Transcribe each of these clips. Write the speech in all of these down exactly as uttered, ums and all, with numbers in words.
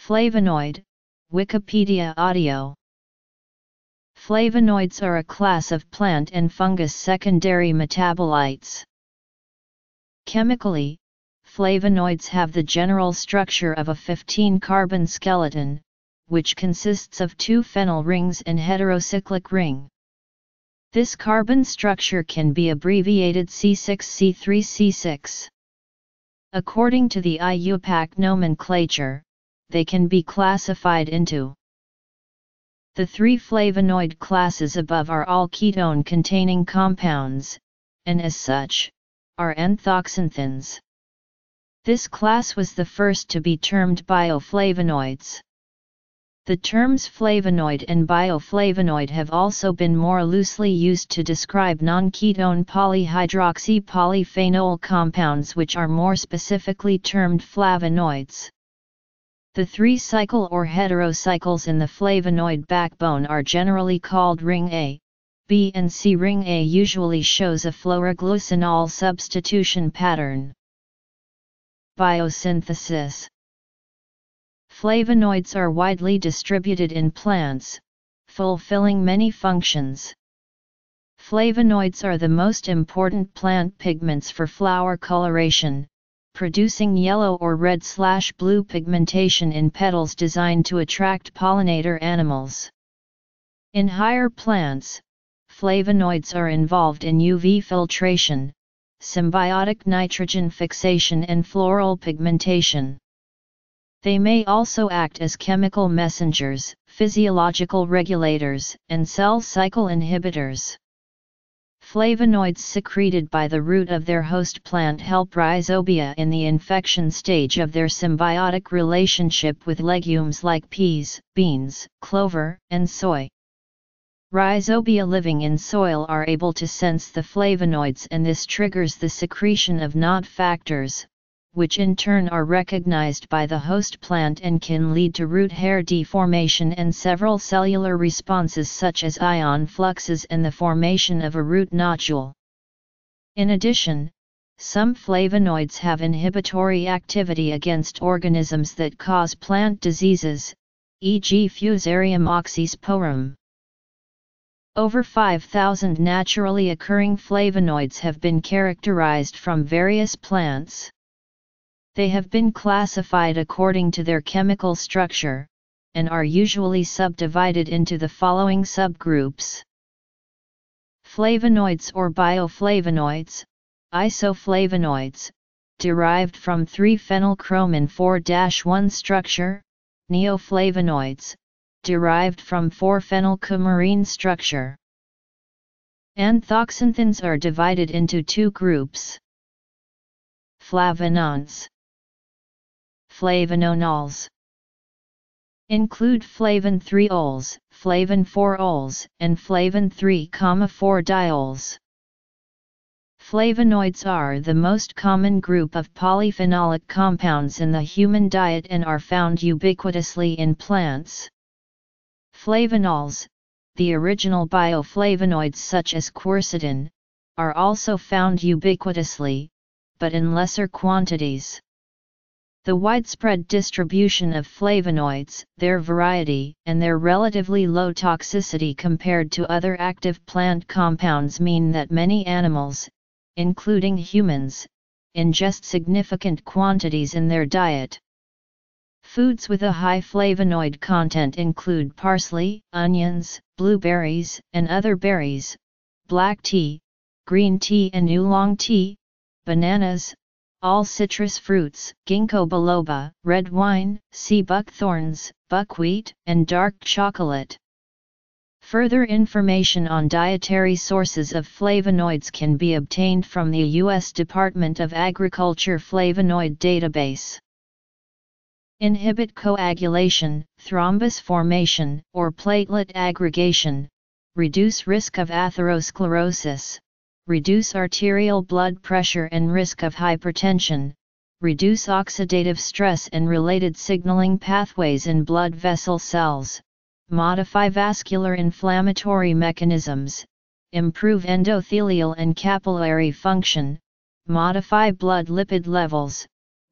Flavonoid, Wikipedia audio. Flavonoids are a class of plant and fungus secondary metabolites. Chemically, flavonoids have the general structure of a fifteen carbon skeleton, which consists of two phenyl rings and heterocyclic ring. This carbon structure can be abbreviated C six C three C six. According to the I U P A C nomenclature, they can be classified into the three flavonoid classes above are all ketone-containing compounds, and as such, are anthoxanthins. This class was the first to be termed bioflavonoids. The terms flavonoid and bioflavonoid have also been more loosely used to describe non-ketone polyhydroxy polyphenol compounds, which are more specifically termed flavonoids. The three cycle or heterocycles in the flavonoid backbone are generally called ring A, B and C. Ring A usually shows a fluoroglycinol substitution pattern. Biosynthesis. Flavonoids are widely distributed in plants, fulfilling many functions. Flavonoids are the most important plant pigments for flower coloration, producing yellow or red/blue pigmentation in petals designed to attract pollinator animals. In higher plants, flavonoids are involved in U V filtration, symbiotic nitrogen fixation and floral pigmentation. They may also act as chemical messengers, physiological regulators, and cell cycle inhibitors. Flavonoids secreted by the root of their host plant help rhizobia in the infection stage of their symbiotic relationship with legumes like peas, beans, clover, and soy. Rhizobia living in soil are able to sense the flavonoids, and this triggers the secretion of N O D factors, which in turn are recognized by the host plant and can lead to root hair deformation and several cellular responses such as ion fluxes and the formation of a root nodule. In addition, some flavonoids have inhibitory activity against organisms that cause plant diseases, for example Fusarium oxysporum. Over five thousand naturally occurring flavonoids have been characterized from various plants. They have been classified according to their chemical structure, and are usually subdivided into the following subgroups. Flavonoids or bioflavonoids, isoflavonoids, derived from three phenylchromin four dash one structure, neoflavonoids, derived from four phenylcoumarine structure. Anthoxanthins are divided into two groups. Flavanols. Flavanonols include flavin three ols, flavin four ols, and flavin three four diols. Flavonoids are the most common group of polyphenolic compounds in the human diet and are found ubiquitously in plants. Flavonols, the original bioflavonoids such as quercetin, are also found ubiquitously, but in lesser quantities. The widespread distribution of flavonoids, their variety, and their relatively low toxicity compared to other active plant compounds mean that many animals, including humans, ingest significant quantities in their diet. Foods with a high flavonoid content include parsley, onions, blueberries, and other berries, black tea, green tea and oolong tea, bananas, all citrus fruits, ginkgo biloba, red wine, sea buckthorns, buckwheat, and dark chocolate. Further information on dietary sources of flavonoids can be obtained from the U S Department of Agriculture Flavonoid Database. Inhibit coagulation, thrombus formation, or platelet aggregation, reduce risk of atherosclerosis, reduce arterial blood pressure and risk of hypertension, reduce oxidative stress and related signaling pathways in blood vessel cells, modify vascular inflammatory mechanisms, improve endothelial and capillary function, modify blood lipid levels,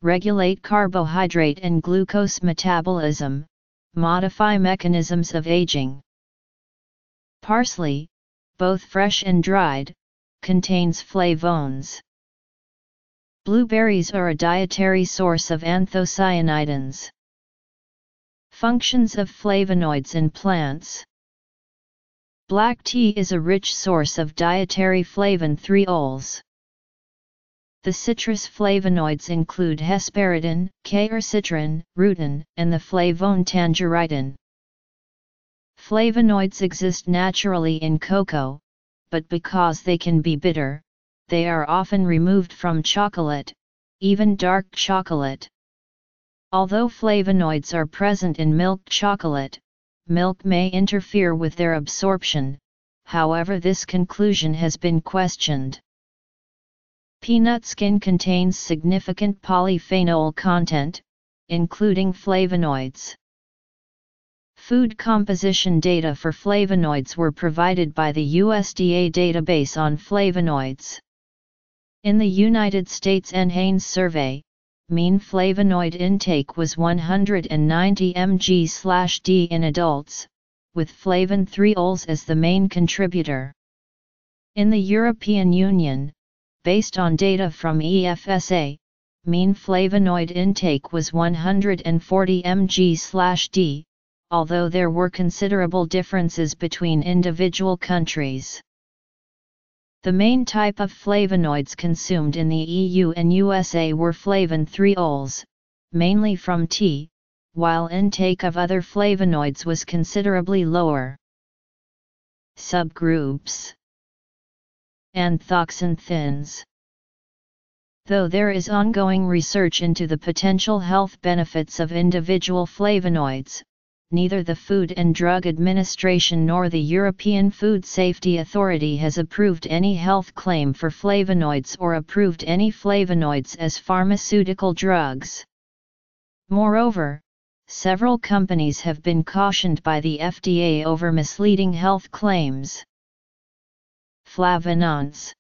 regulate carbohydrate and glucose metabolism, modify mechanisms of aging. Parsley, both fresh and dried, contains flavones. Blueberries are a dietary source of anthocyanidins. Functions of flavonoids in plants. Black tea is a rich source of dietary flavin three ols. The citrus flavonoids include hesperidin, quercitrin, rutin, and the flavone tangeritin. Flavonoids exist naturally in cocoa, but because they can be bitter, they are often removed from chocolate, even dark chocolate. Although flavonoids are present in milk chocolate, milk may interfere with their absorption, however this conclusion has been questioned. Peanut skin contains significant polyphenol content, including flavonoids. Food composition data for flavonoids were provided by the U S D A database on flavonoids. In the United States N Hanes survey, mean flavonoid intake was one hundred ninety milligrams per day in adults, with flavin three ols as the main contributor. In the European Union, based on data from E F S A, mean flavonoid intake was one hundred forty milligrams per day, although there were considerable differences between individual countries. The main type of flavonoids consumed in the E U and U S A were flavin three ols, mainly from tea, while intake of other flavonoids was considerably lower. Subgroups. Anthoxanthins. Though there is ongoing research into the potential health benefits of individual flavonoids, neither the Food and Drug Administration nor the European Food Safety Authority has approved any health claim for flavonoids or approved any flavonoids as pharmaceutical drugs. Moreover, several companies have been cautioned by the F D A over misleading health claims. Flavanols,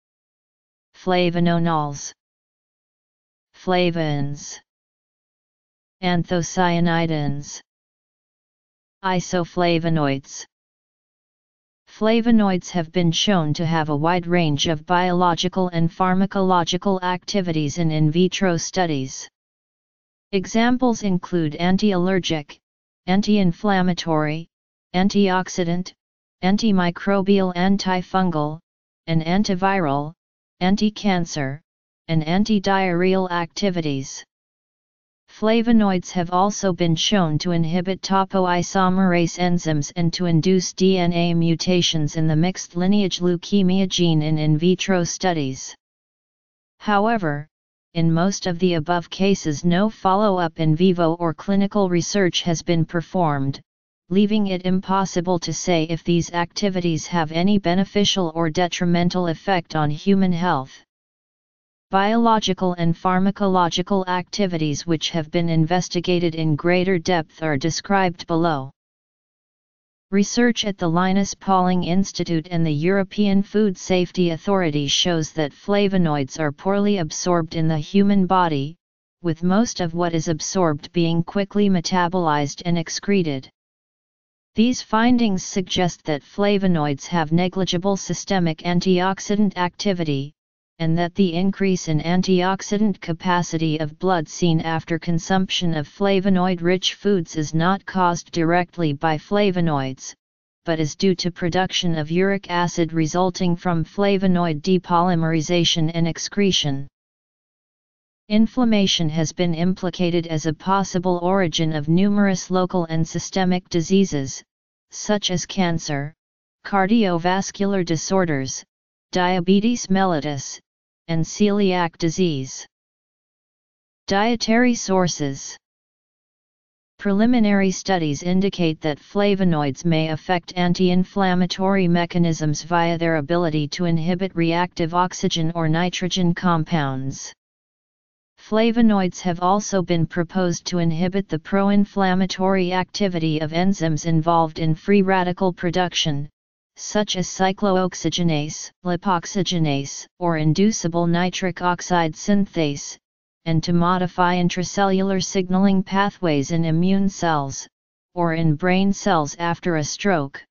flavanols, flavins, anthocyanidins, isoflavonoids. Flavonoids have been shown to have a wide range of biological and pharmacological activities in in vitro studies. Examples include anti-allergic, anti-inflammatory, antioxidant, antimicrobial, antifungal, and antiviral, anti-cancer, and antidiarrheal activities. Flavonoids have also been shown to inhibit topoisomerase enzymes and to induce D N A mutations in the mixed lineage leukemia gene in in vitro studies. However, in most of the above cases no follow-up in vivo or clinical research has been performed, leaving it impossible to say if these activities have any beneficial or detrimental effect on human health. Biological and pharmacological activities which have been investigated in greater depth are described below. Research at the Linus Pauling Institute and the European Food Safety Authority shows that flavonoids are poorly absorbed in the human body, with most of what is absorbed being quickly metabolized and excreted. These findings suggest that flavonoids have negligible systemic antioxidant activity, and that the increase in antioxidant capacity of blood seen after consumption of flavonoid-rich foods is not caused directly by flavonoids, but is due to production of uric acid resulting from flavonoid depolymerization and excretion. Inflammation has been implicated as a possible origin of numerous local and systemic diseases, such as cancer, cardiovascular disorders, diabetes mellitus, and celiac disease. Dietary sources. Preliminary studies indicate that flavonoids may affect anti-inflammatory mechanisms via their ability to inhibit reactive oxygen or nitrogen compounds. Flavonoids have also been proposed to inhibit the pro-inflammatory activity of enzymes involved in free radical production, such as cyclooxygenase, lipoxygenase, or inducible nitric oxide synthase, and to modify intracellular signaling pathways in immune cells, or in brain cells after a stroke.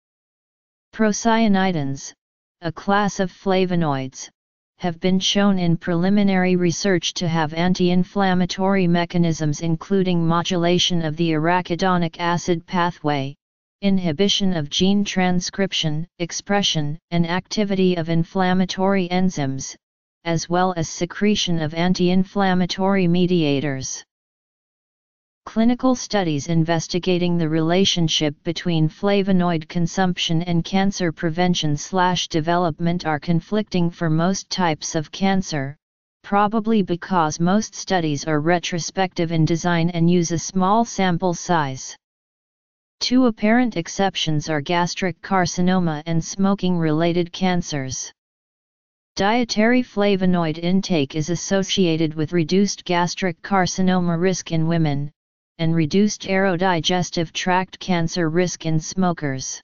Procyanidins, a class of flavonoids, have been shown in preliminary research to have anti-inflammatory mechanisms including modulation of the arachidonic acid pathway, inhibition of gene transcription, expression, and activity of inflammatory enzymes, as well as secretion of anti-inflammatory mediators. Clinical studies investigating the relationship between flavonoid consumption and cancer prevention/development are conflicting for most types of cancer, probably because most studies are retrospective in design and use a small sample size. Two apparent exceptions are gastric carcinoma and smoking-related cancers. Dietary flavonoid intake is associated with reduced gastric carcinoma risk in women, and reduced aerodigestive tract cancer risk in smokers.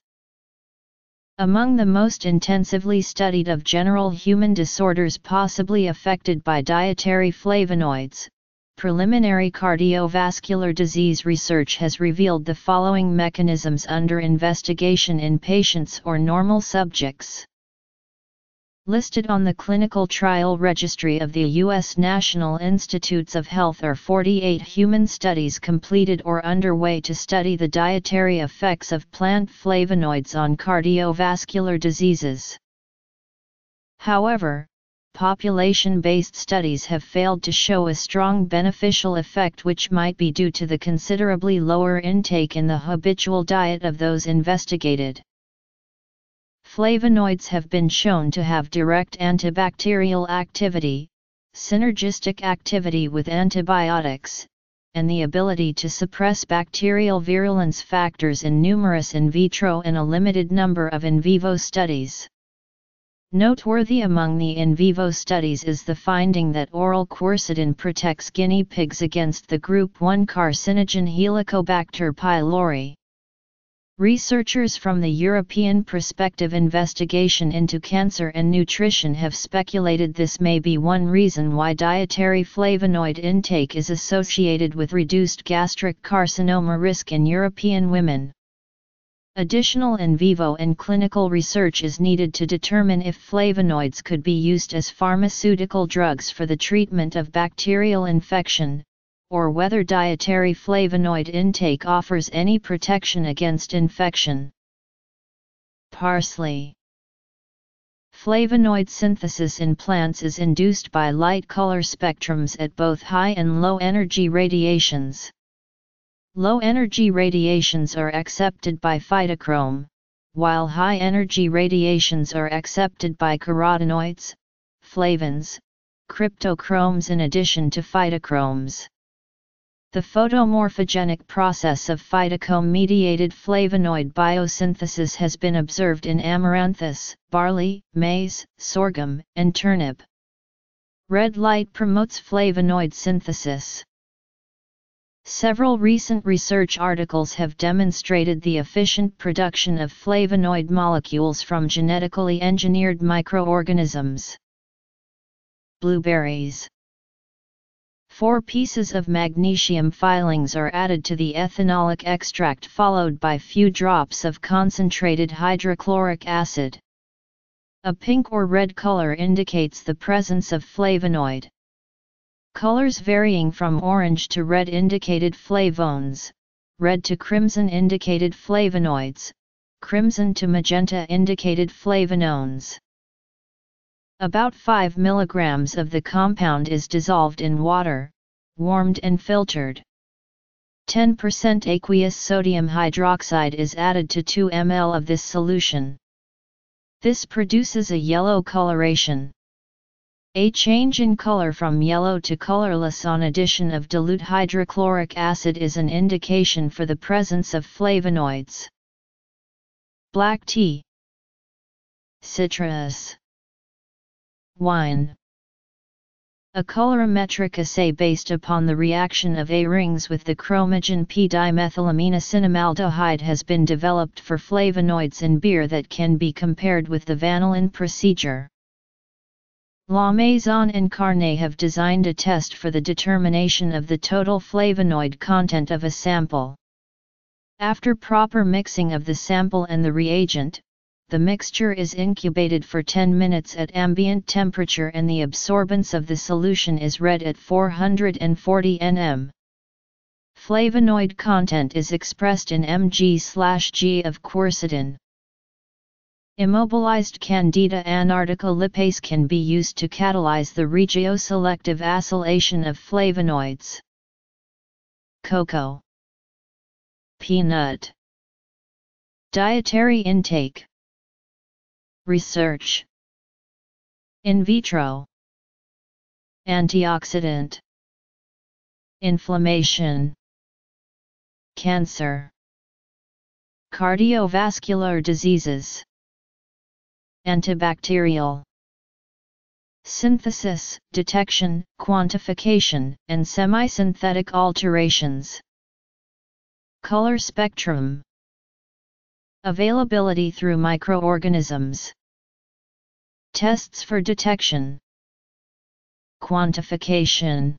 Among the most intensively studied of general human disorders possibly affected by dietary flavonoids, preliminary cardiovascular disease research has revealed the following mechanisms under investigation in patients or normal subjects. Listed on the clinical trial registry of the U S National Institutes of Health are forty-eight human studies completed or underway to study the dietary effects of plant flavonoids on cardiovascular diseases. However, population-based studies have failed to show a strong beneficial effect, which might be due to the considerably lower intake in the habitual diet of those investigated. Flavonoids have been shown to have direct antibacterial activity, synergistic activity with antibiotics, and the ability to suppress bacterial virulence factors in numerous in vitro and a limited number of in vivo studies. Noteworthy among the in vivo studies is the finding that oral quercetin protects guinea pigs against the group one carcinogen Helicobacter pylori. Researchers from the European Prospective Investigation into Cancer and Nutrition have speculated this may be one reason why dietary flavonoid intake is associated with reduced gastric carcinoma risk in European women. Additional in vivo and clinical research is needed to determine if flavonoids could be used as pharmaceutical drugs for the treatment of bacterial infection, or whether dietary flavonoid intake offers any protection against infection. Parsley. Flavonoid synthesis in plants is induced by light color spectrums at both high and low energy radiations. Low energy radiations are accepted by phytochrome, while high energy radiations are accepted by carotenoids, flavins, cryptochromes in addition to phytochromes. The photomorphogenic process of phytochrome-mediated flavonoid biosynthesis has been observed in amaranthus, barley, maize, sorghum, and turnip. Red light promotes flavonoid synthesis. Several recent research articles have demonstrated the efficient production of flavonoid molecules from genetically engineered microorganisms. Blueberries. Four pieces of magnesium filings are added to the ethanolic extract followed by few drops of concentrated hydrochloric acid. A pink or red color indicates the presence of flavonoid. Colors varying from orange to red indicated flavones, red to crimson indicated flavonoids, crimson to magenta indicated flavonones. About five milligrams of the compound is dissolved in water, warmed and filtered. ten percent aqueous sodium hydroxide is added to two milliliters of this solution. This produces a yellow coloration. A change in color from yellow to colorless on addition of dilute hydrochloric acid is an indication for the presence of flavonoids. Black tea. Citrus. Wine. A colorimetric assay based upon the reaction of A rings with the chromogen p-dimethylaminocinnamaldehyde has been developed for flavonoids in beer that can be compared with the vanillin procedure. La Maison and Carnet have designed a test for the determination of the total flavonoid content of a sample. After proper mixing of the sample and the reagent, the mixture is incubated for ten minutes at ambient temperature and the absorbance of the solution is read at four hundred forty nanometers. Flavonoid content is expressed in mg/g of quercetin. Immobilized Candida antarctica lipase can be used to catalyze the regioselective acylation of flavonoids. Cocoa. Peanut. Dietary intake. Research. In vitro. Antioxidant. Inflammation. Cancer. Cardiovascular diseases. Antibacterial. Synthesis, detection, quantification, and semi-synthetic alterations. Color spectrum. Availability through microorganisms. Tests for detection. Quantification.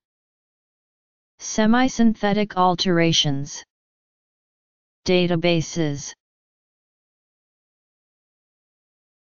Semi-synthetic alterations. Databases.